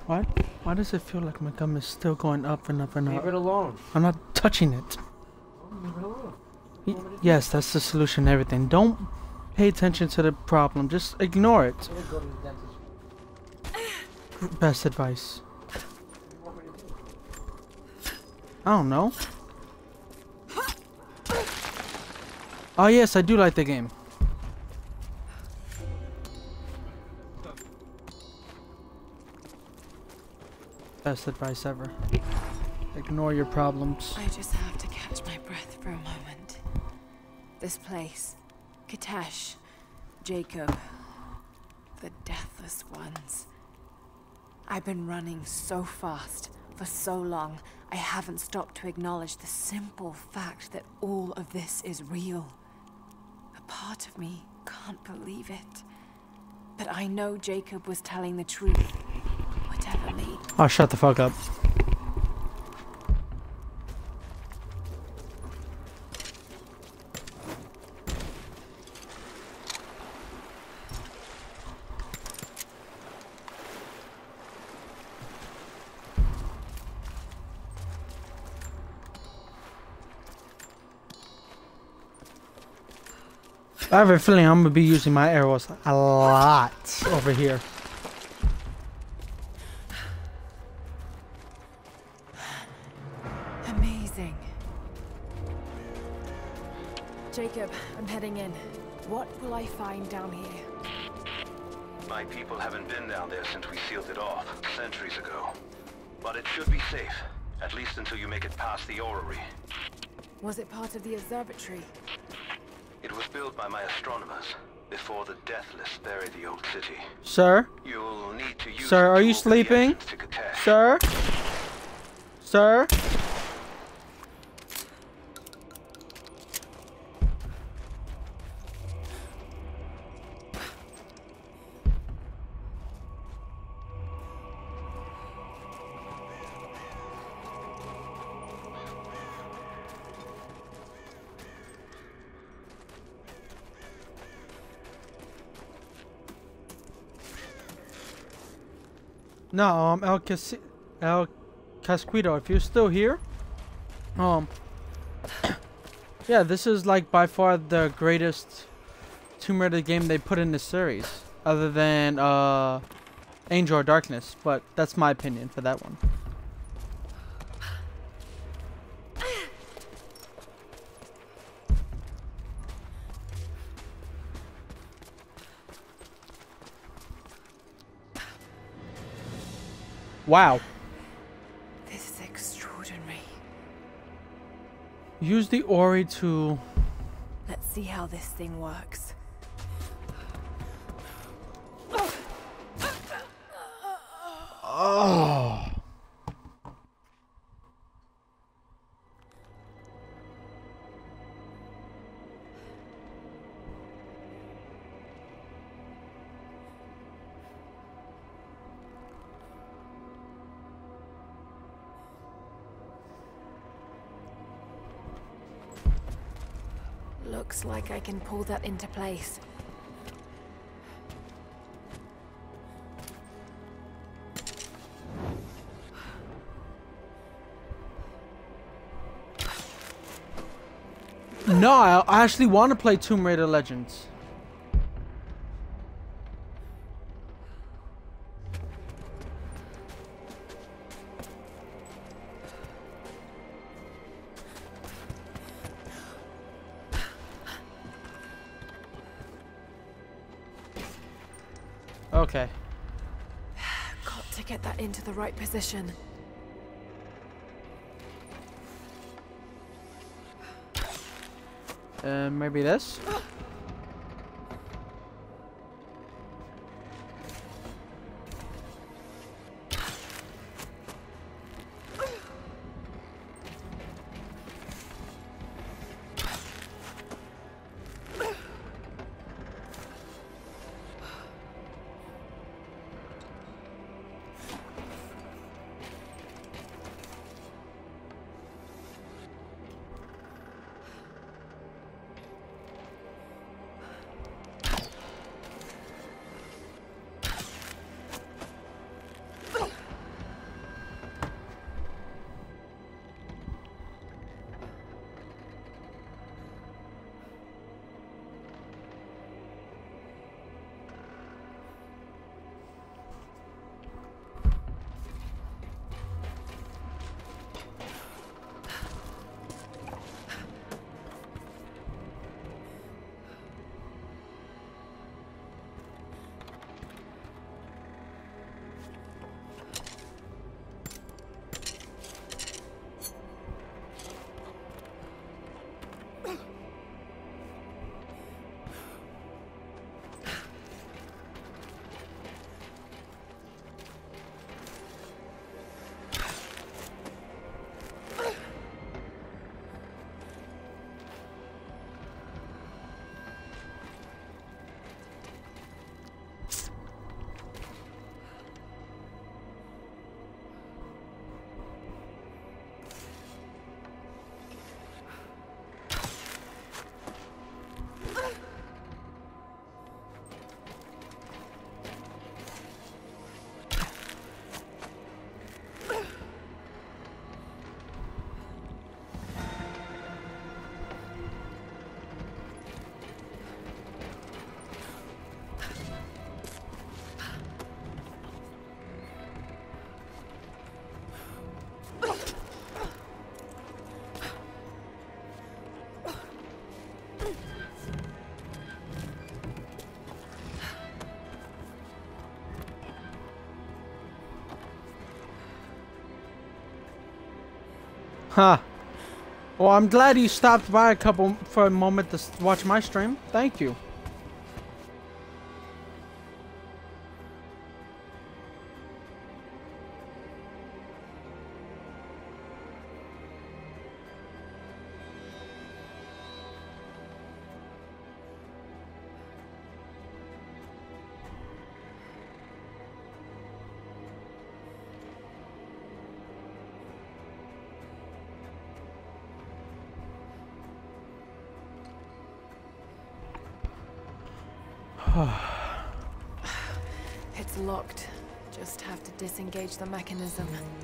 What? Why does it feel like my gum is still going up and up and up? Leave it alone. I'm not touching it. Leave it alone. Yes, that's the solution to everything. Don't pay attention to the problem. Just ignore it. I'm gonna go to the dentist. Best advice. What do you want me to do? I don't know. Oh yes, I do like the game. Best advice ever. Ignore your problems. I just have to catch my breath for a moment. This place, Kitezh, Jacob, the Deathless Ones. I've been running so fast for so long, I haven't stopped to acknowledge the simple fact that all of this is real. A part of me can't believe it. But I know Jacob was telling the truth, whatever means. Oh, shut the fuck up. I have a feeling I'm gonna be using my arrows a lot over here. Amazing. Jacob, I'm heading in. What will I find down here? My people haven't been down there since we sealed it off, centuries ago. But it should be safe, at least until you make it past the orrery. Was it part of the observatory? It was built by my astronomers before the Deathless buried the old city. Sir? You'll need to use Sir, it are to you open the sleeping? entrance to Kitezh. Sir? Sir? No, El Casquito, if you're still here, yeah, this is like by far the greatest Tomb Raider game they put in this series, other than Angel of Darkness, but that's my opinion for that one. Wow. This is extraordinary. Use the Ori to... Let's see how this thing works. Oh. Looks like I can pull that into place. No, I actually want to play Tomb Raider Legends. Okay. Got to get that into the right position. Maybe this? Huh. Well, I'm glad you stopped by for a moment to watch my stream. Thank you. It's locked. Just have to disengage the mechanism.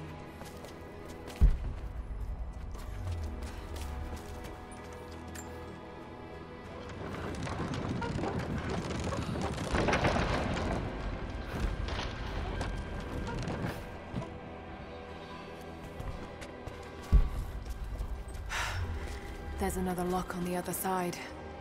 There's another lock on the other side.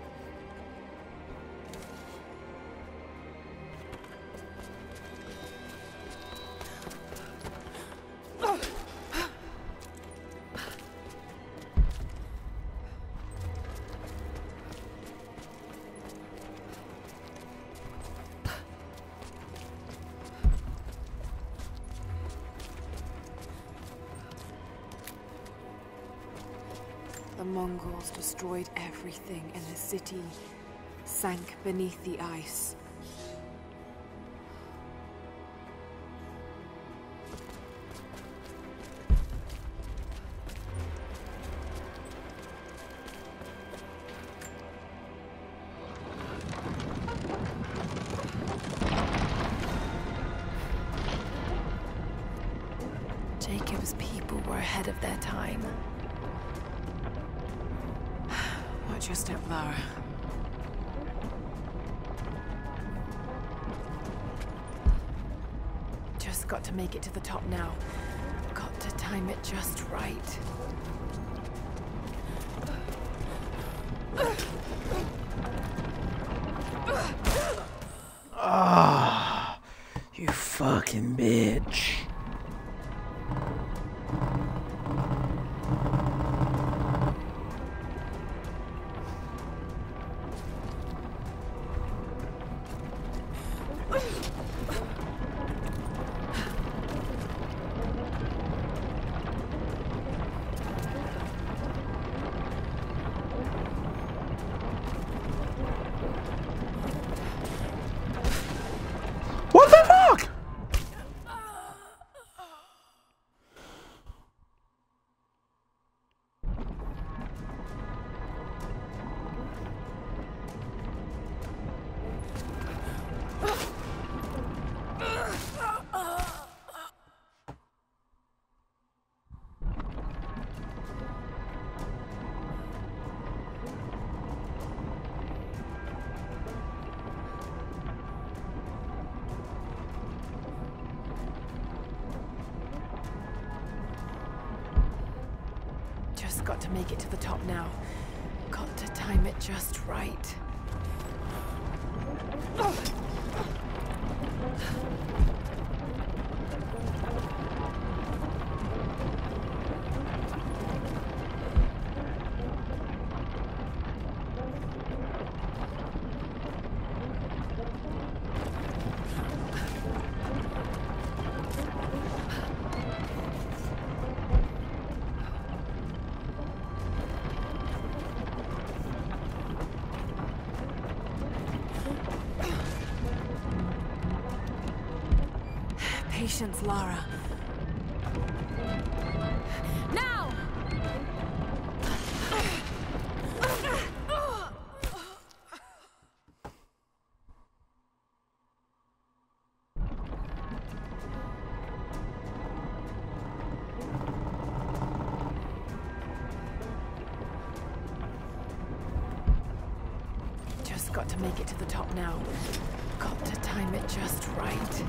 The Mongols destroyed everything in the city, sank beneath the ice. Jacob's people were ahead of their time. Watch your step, Lara. Just got to make it to the top now. Got to time it just right. Ah, you fucking bitch. What the fuck? Just got to make it to the top now. Got to time it just right. Patience, Lara. Now! Just got to make it to the top now. Got to time it just right.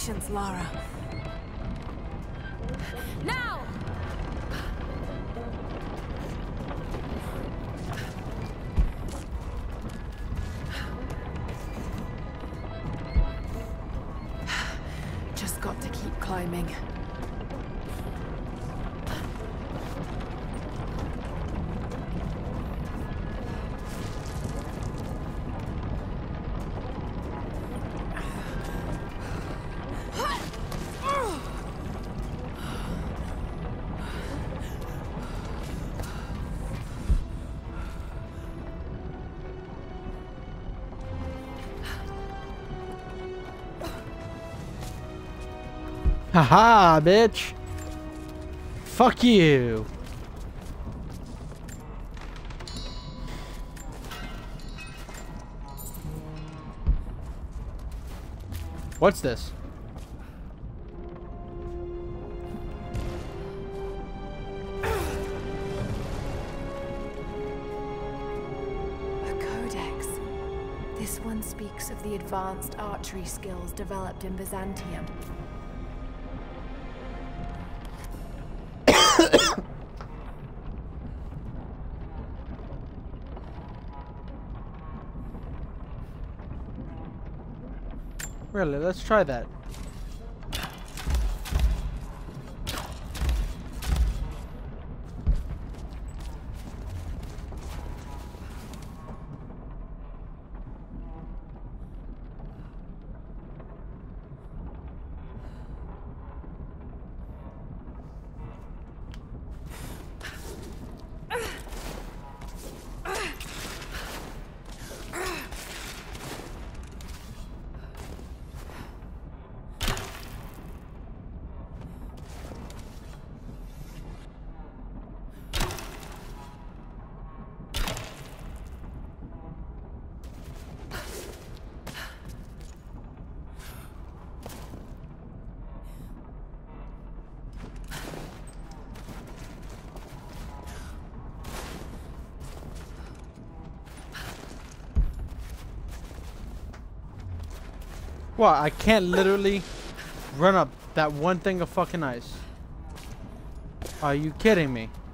Patience, Lara. Now! Just got to keep climbing. Haha, bitch. Fuck you. What's this? A codex. This one speaks of the advanced archery skills developed in Byzantium. Really, let's try that. What? I can't literally run up that one thing of fucking ice. Are you kidding me?